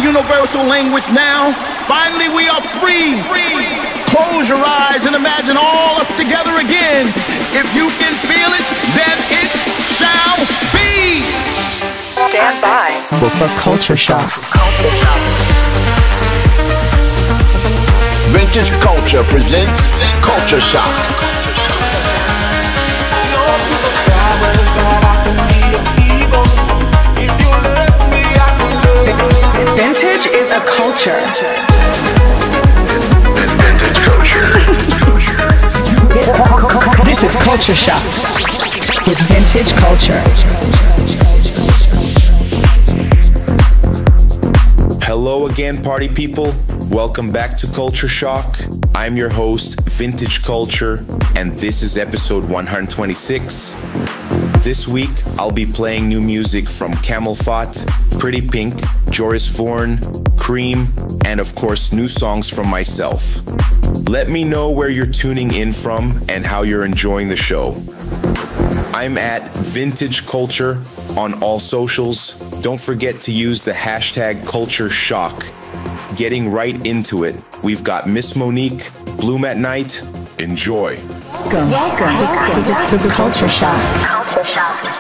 universal language now. Finally, we are free. Close your eyes and imagine all us together again. If you can feel it, then it shall be. Stand by for Culture Shock. Vintage Culture presents Culture Shock. Vintage is a culture. Vintage Culture. This is Culture Shock with Vintage Culture. Hello again, party people. Welcome back to Culture Shock. I'm your host, Vintage Culture, and this is episode 126. This week, I'll be playing new music from CamelPhat, Pretty Pink, Joris Voorn, Cream, and of course, new songs from myself. Let me know where you're tuning in from and how you're enjoying the show. I'm at Vintage Culture on all socials. Don't forget to use the hashtag Culture Shock. Getting right into it, we've got Miss Monique, Bloom at Night. Enjoy. Welcome to the Culture Shock. Culture Shock.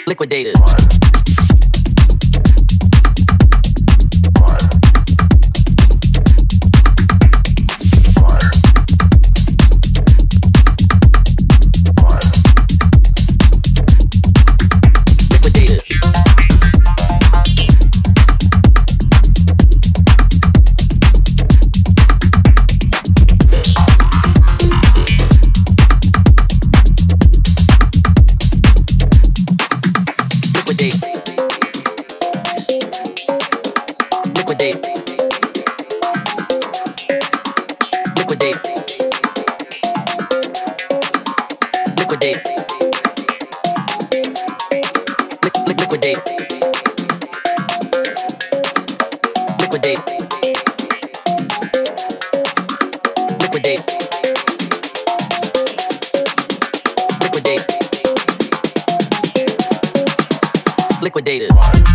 Liquidated. Liquidated.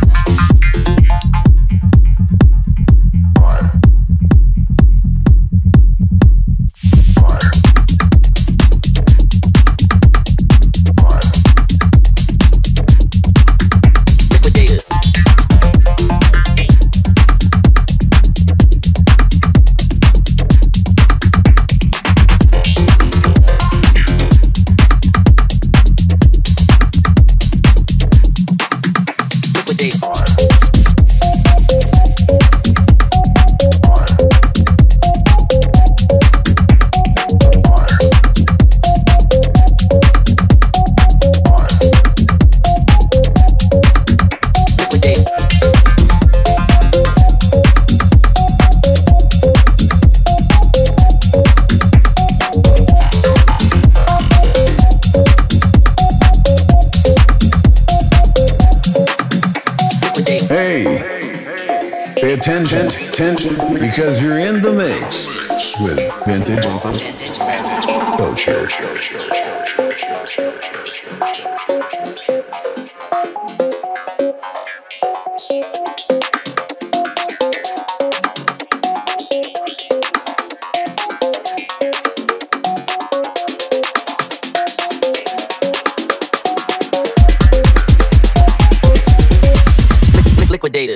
Attention, because you're in the mix with Vintage Culture. Liquidated.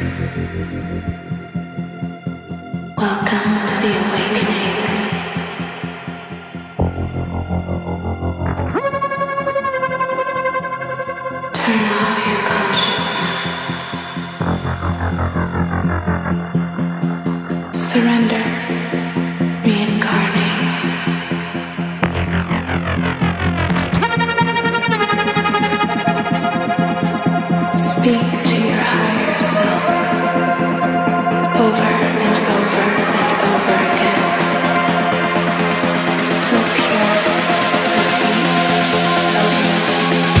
Welcome to the awakening. Turn off your consciousness. Surrender. Reincarnate. Speak to your higher self. Over and over and over again. So pure, so deep, so real.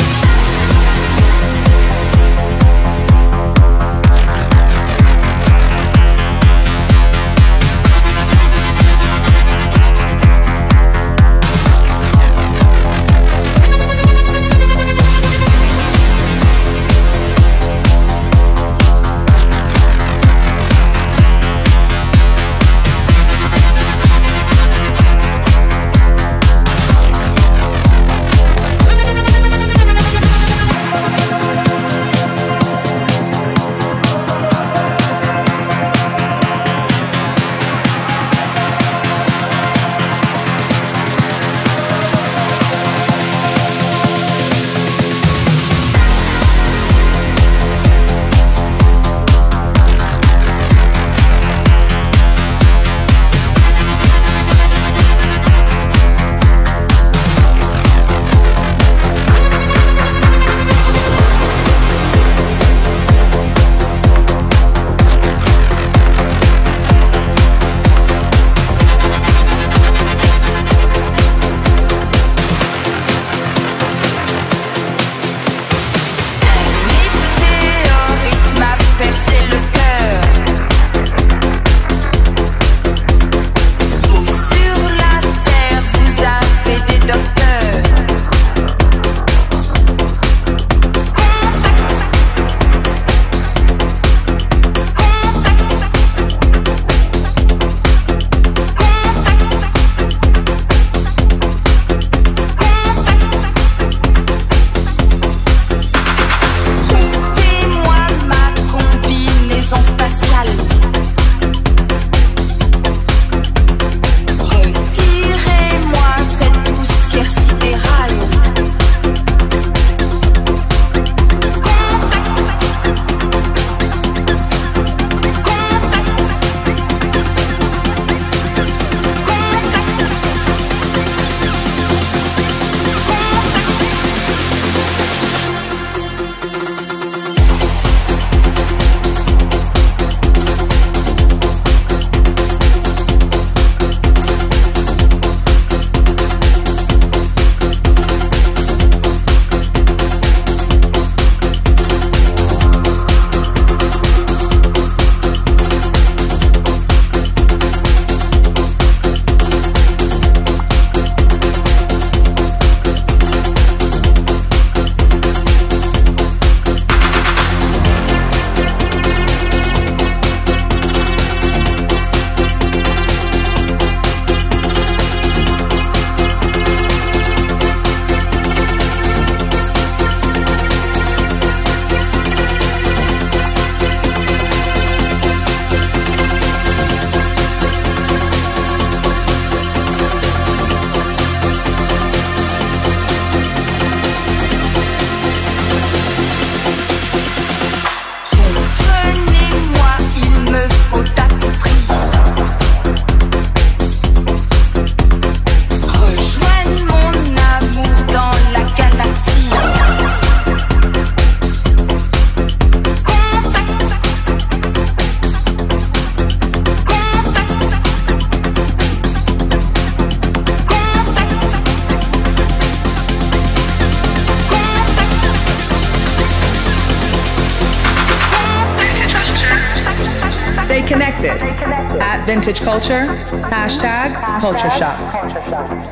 Stay connected at Vintage Culture, hashtag Culture Shock.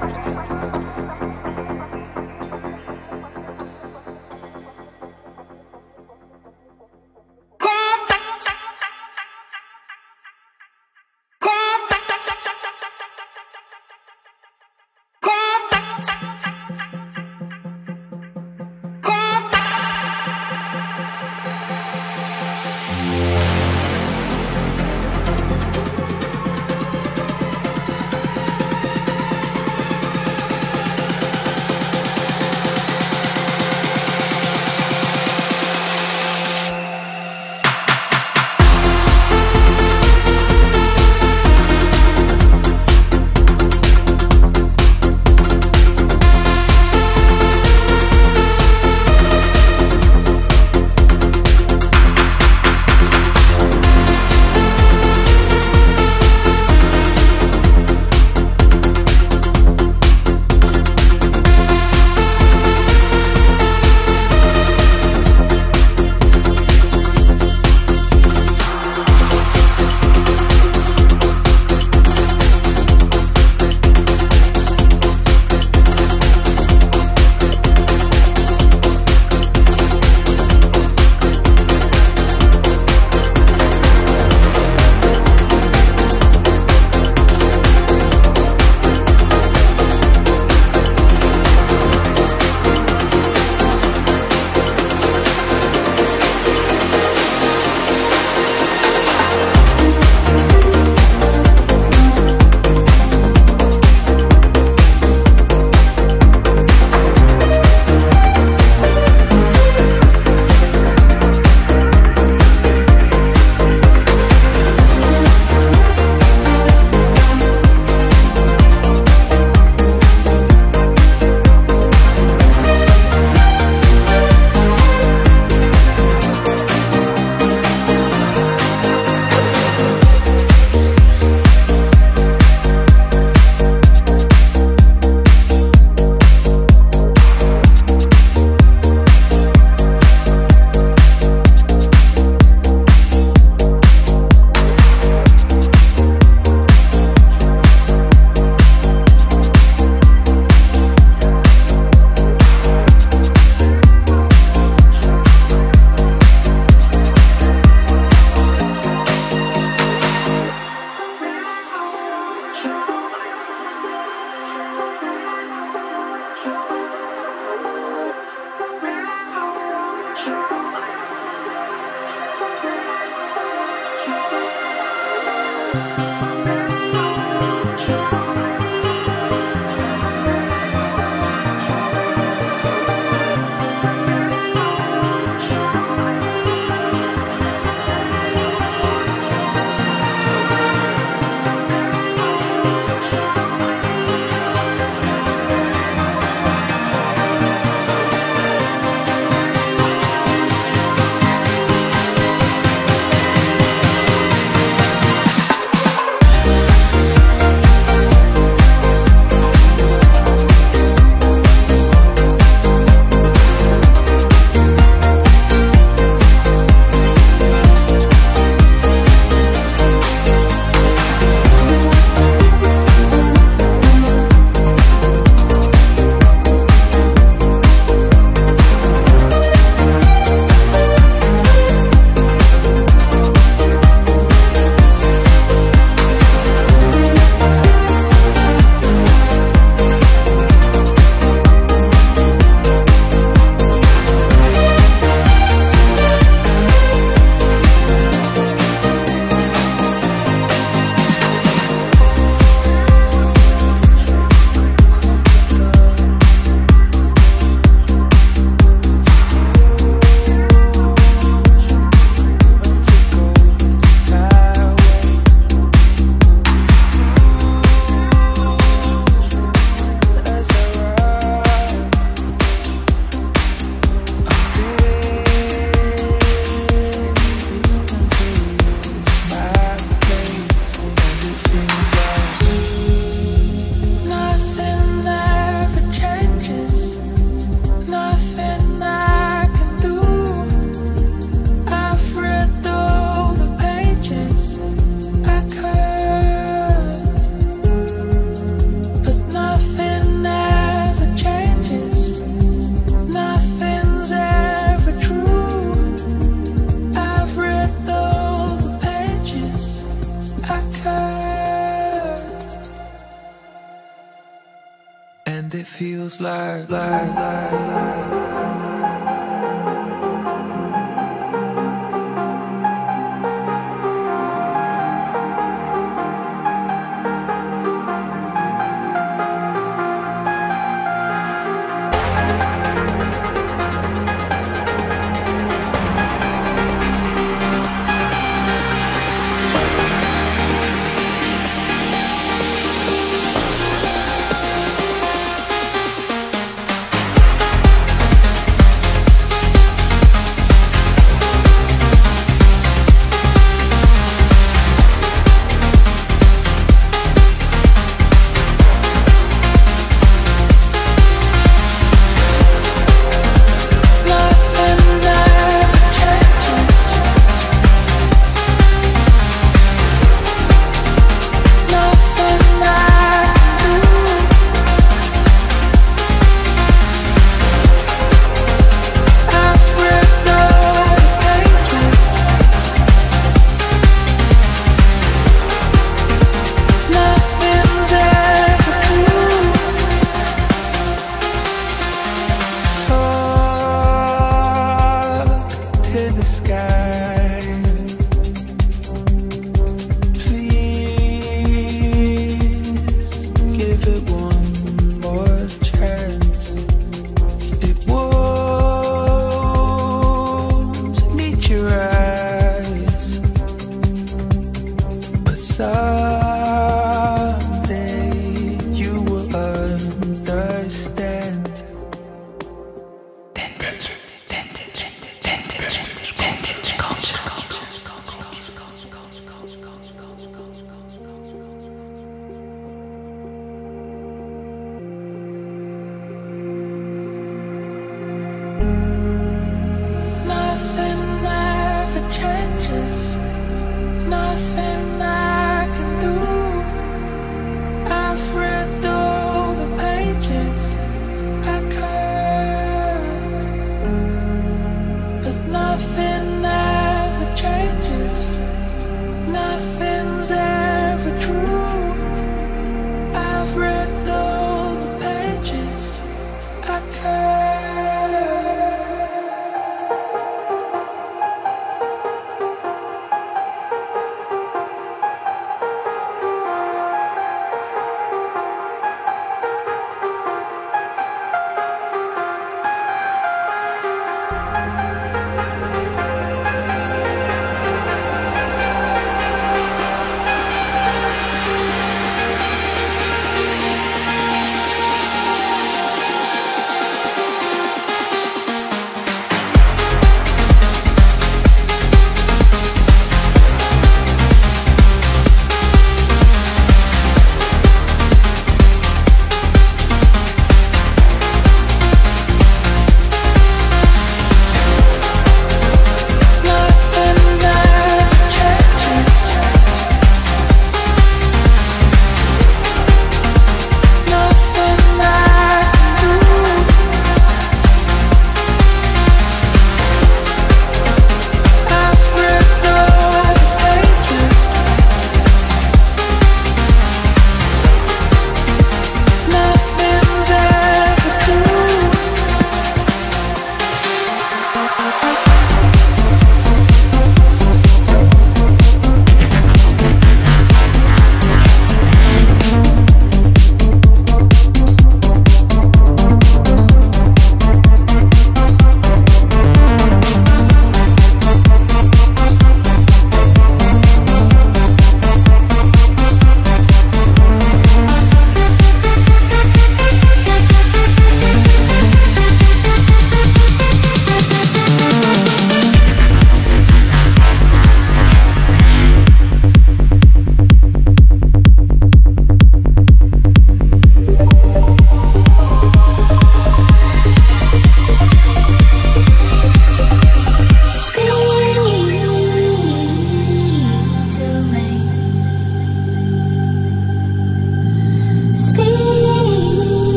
feels like.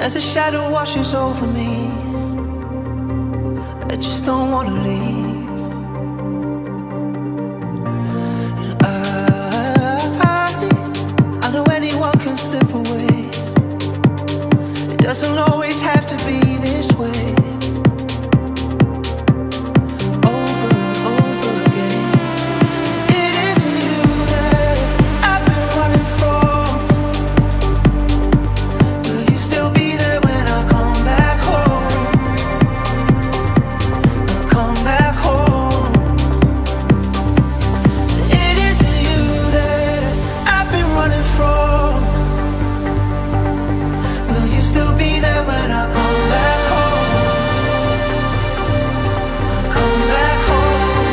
as a shadow washes over me, I just don't wanna leave. I know anyone can slip away. It doesn't always have to be this way. Over and over again. It isn't you that I've been running from. Will you still be there when I come back home? I'll come back home. So it isn't you that I've been running from. Will you still be there when I come back home? Come back home.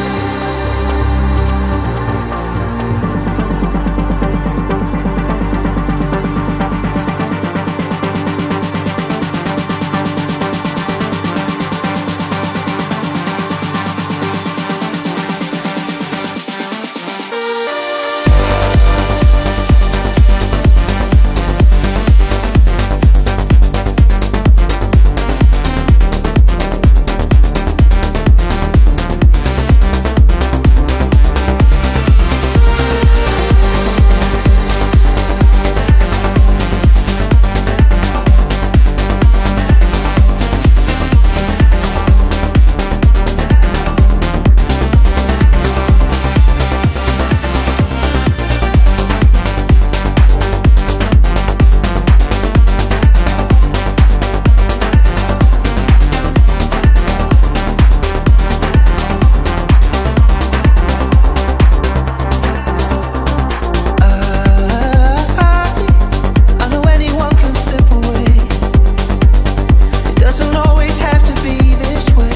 I know anyone can slip away. It doesn't always have to be this way.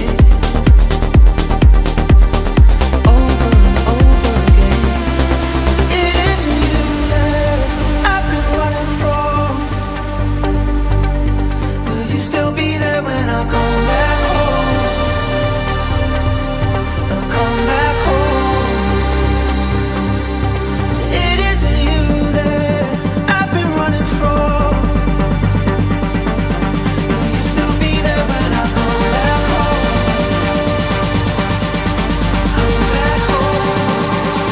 Over and over again. It isn't you that I've been running from. Will you still be there when I come back home? I'll come back home. 'Cause it isn't you that I've been running from. Will you still be there when I come back home? Come back home.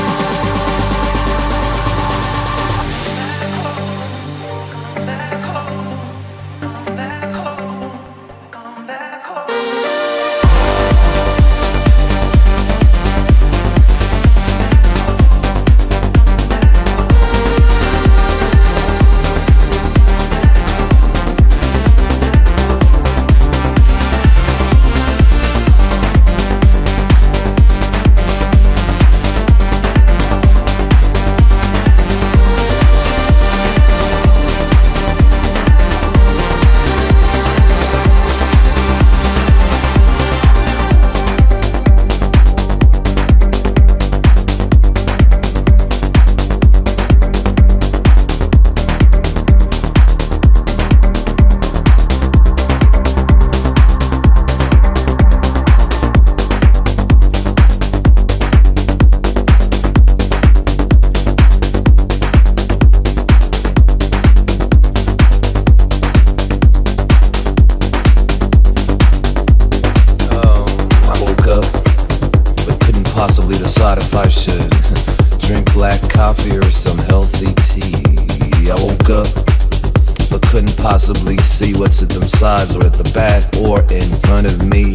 Come back home. Come back home. Come back home. I woke up, but couldn't possibly decide if I should drink black coffee or some healthy tea. I woke up, but couldn't possibly see what's at them sides or at the back or in front of me,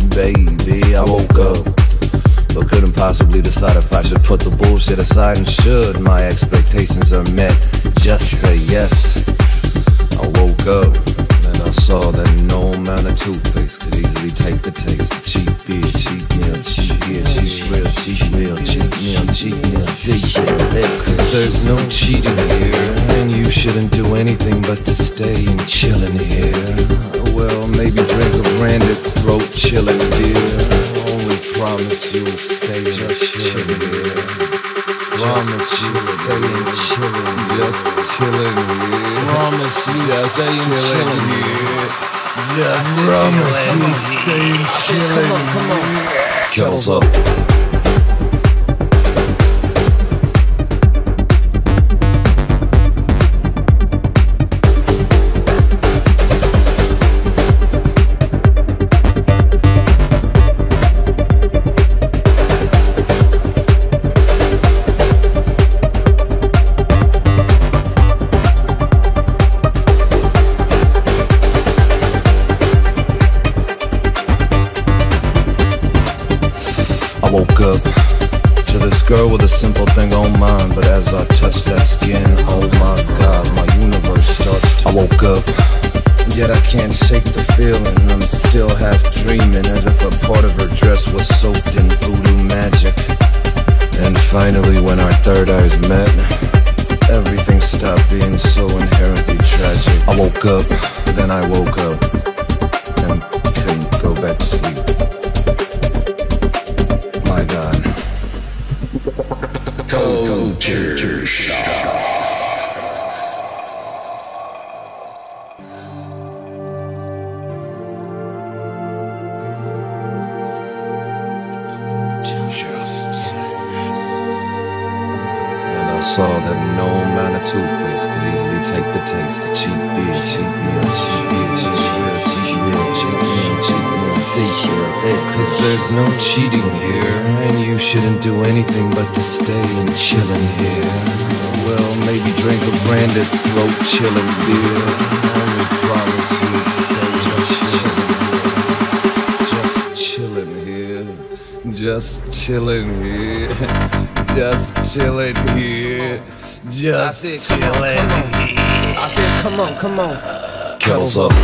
baby. I woke up, but couldn't possibly decide if I should put the bullshit aside, and should my expectations are met, just say yes. I woke up and I saw that no amount of toothpaste could easily take the taste. Cheap beer, cheap meal, cheap beer, cheap real, cheap meal, cheap meal, cheap meal, deep. Cause there's no cheating here, and you shouldn't do anything but to stay and chillin' here. Well, maybe drink a branded throat chillin' beer. Only promise you'll stay and chillin' here. Promise you stay and chillin', just chillin' here. Promise you stay and chillin' here. Just promise you stay and chillin' here. Kettles up. girl with a simple thing on mine, but as I touch that skin, oh my God, my universe starts to. I woke up, yet I can't shake the feeling. I'm still half dreaming, as if a part of her dress was soaked in voodoo magic. And finally, when our third eyes met, everything stopped being so inherently tragic. I woke up, then I woke up, and couldn't go back to sleep. My God. Culture Shock. Saw that no amount of toothpaste could easily take the taste of cheap beer, cheap beer, cheap beer, cheap beer, cheap beer, cheap beer, cheap beer, cause there's no cheating here, and you shouldn't do anything but to stay and chillin' here. Well, maybe drink a branded throat chillin' beer, and we promise you'd stay just chillin' here, just chillin' here. Just chillin' here, just chillin' here. I said, come on, come on. Kettles up.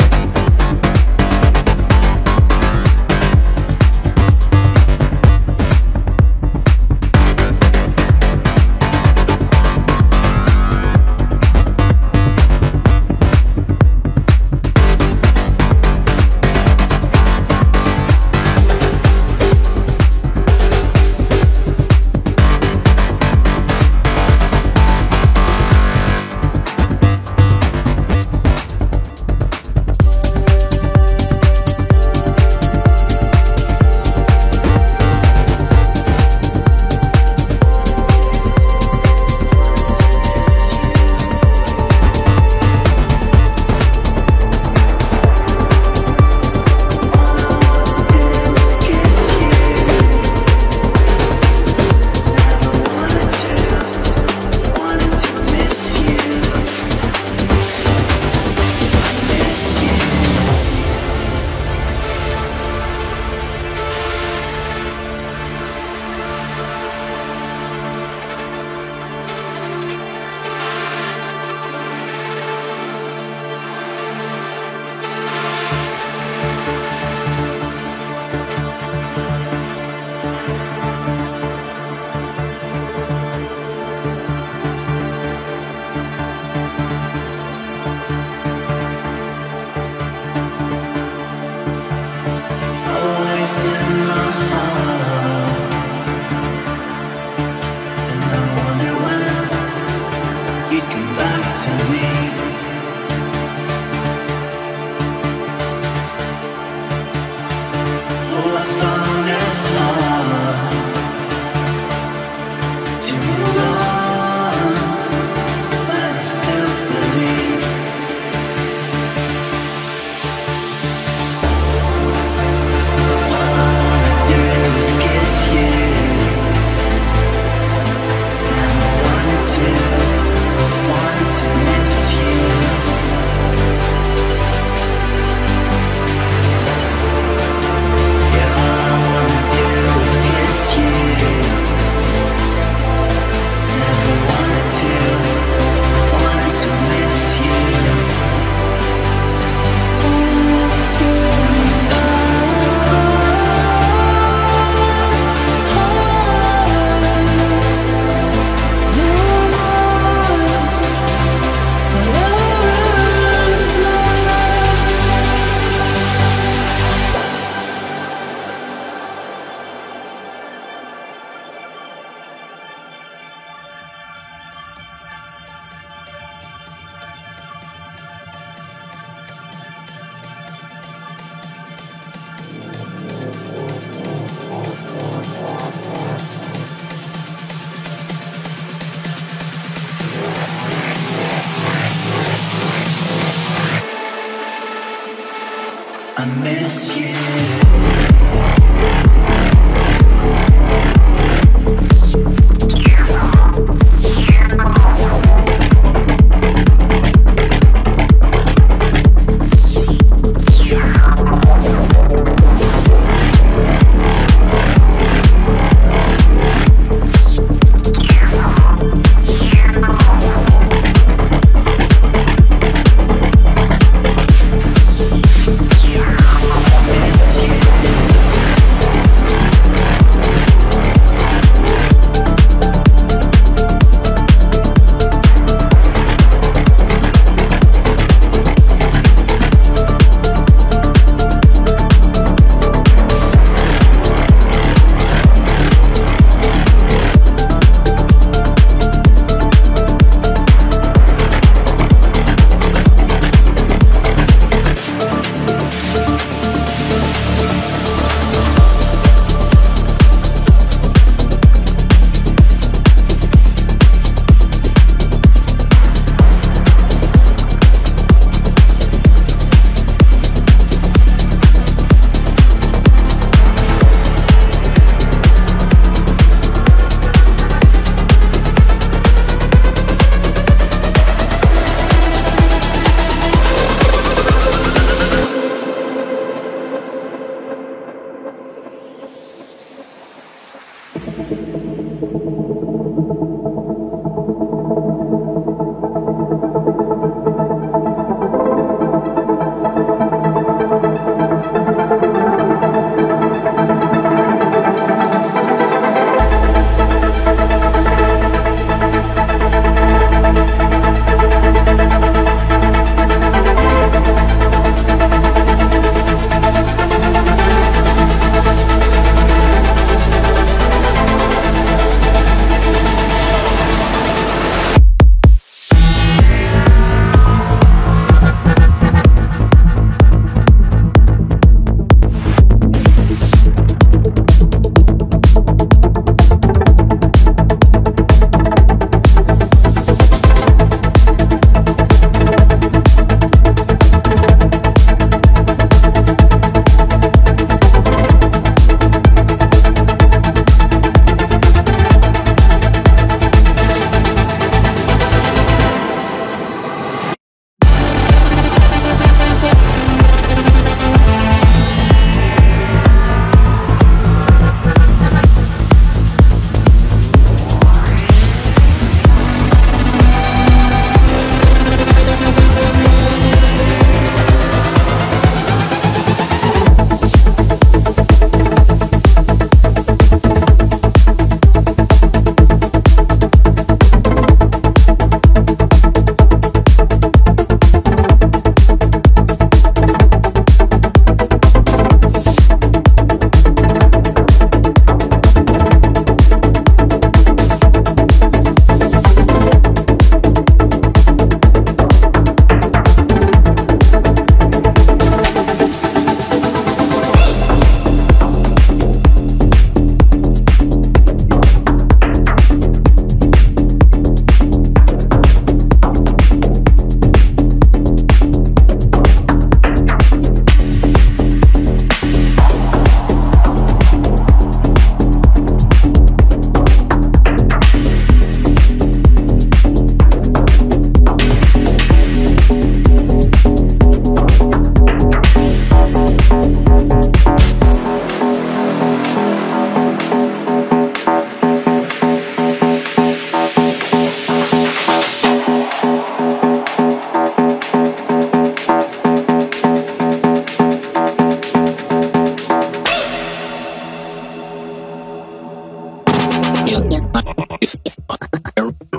I miss you.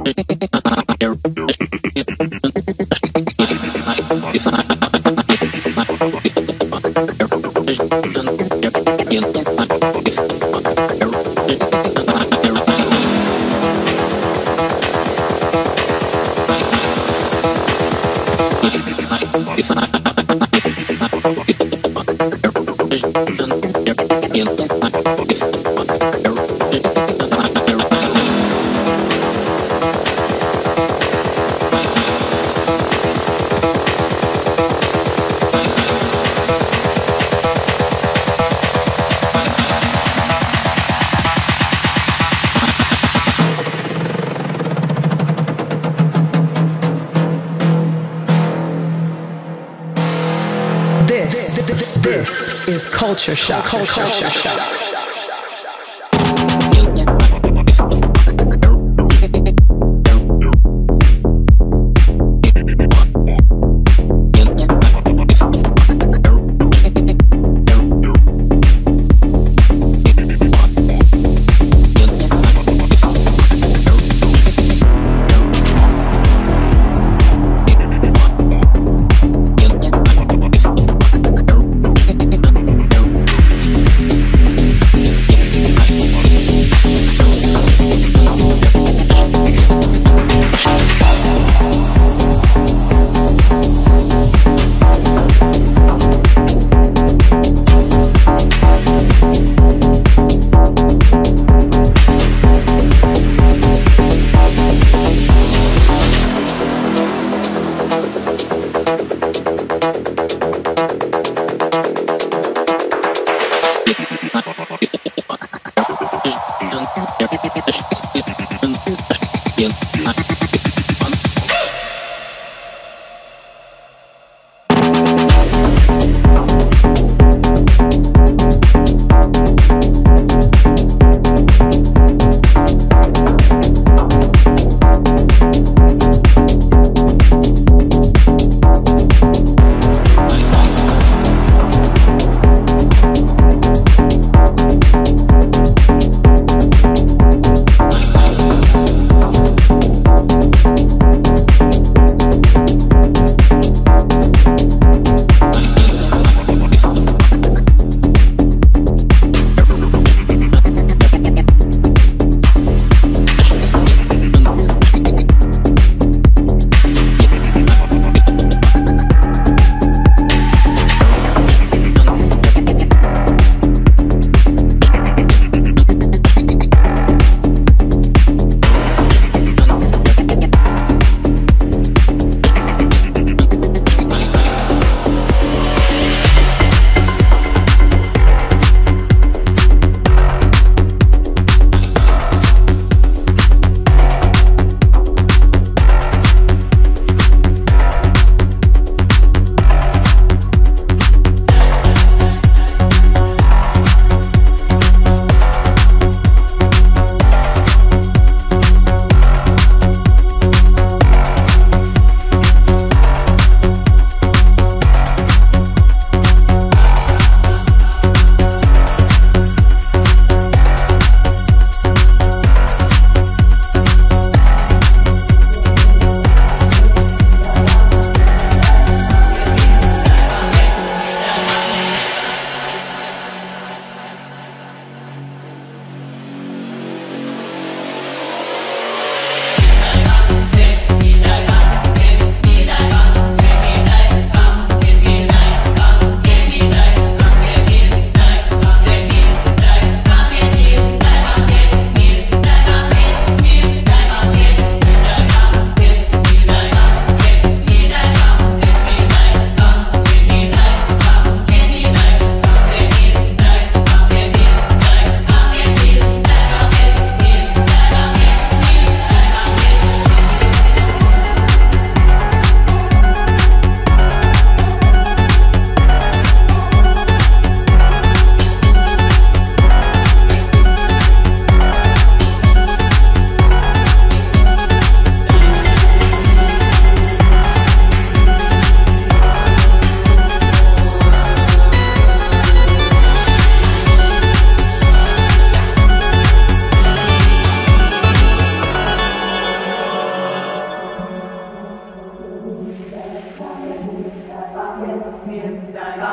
This is Culture Shock. Culture Shock.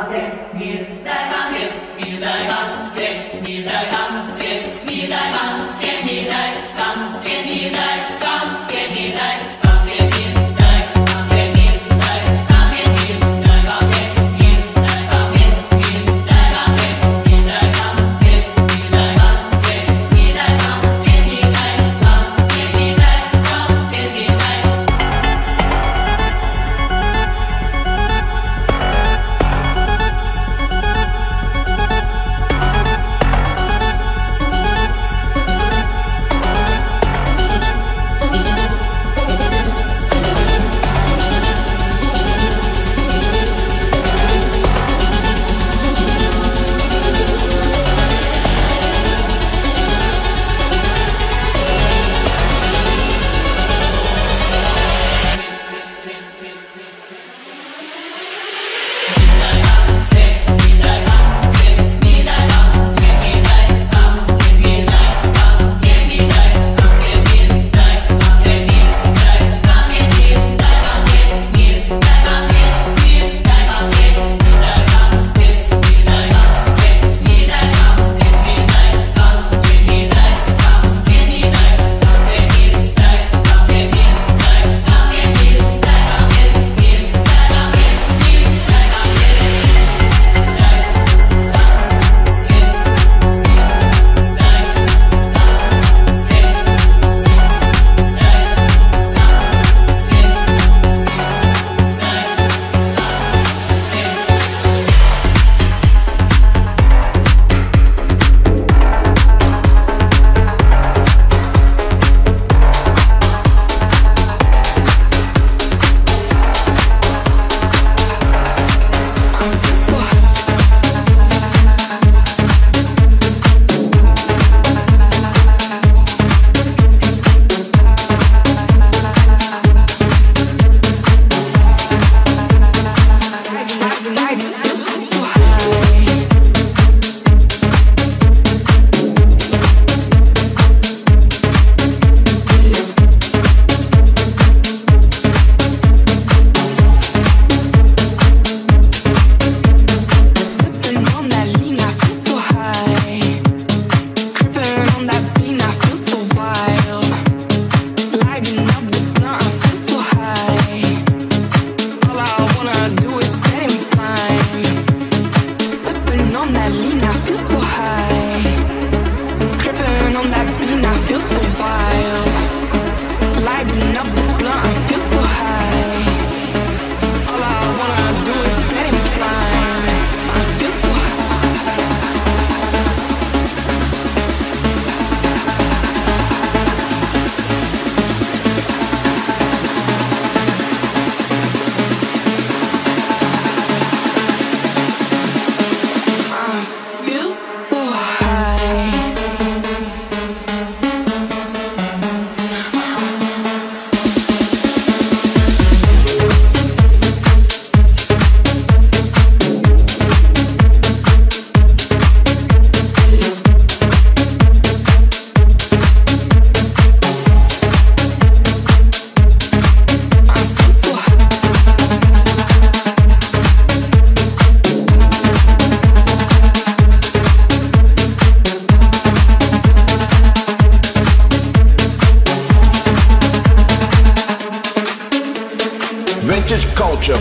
Vintage culture.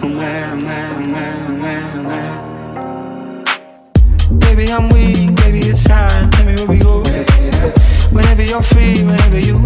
Oh man, man, man, man, man. Baby, I'm weak, baby, it's time. Tell me where we go. Whenever you're free, whenever you